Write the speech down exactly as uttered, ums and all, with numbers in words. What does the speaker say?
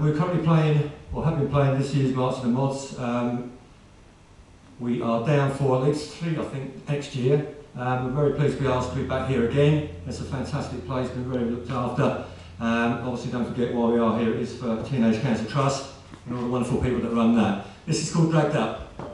we're currently playing, or have been playing this year's March of the Mods. Um, we are down for at least three, I think, next year. Um, we're very pleased to be asked to be back here again. It's a fantastic place, been very looked after. Um, obviously, don't forget why we are here. It is for Teenage Cancer Trust and all the wonderful people that run that. This is called Dragged Up.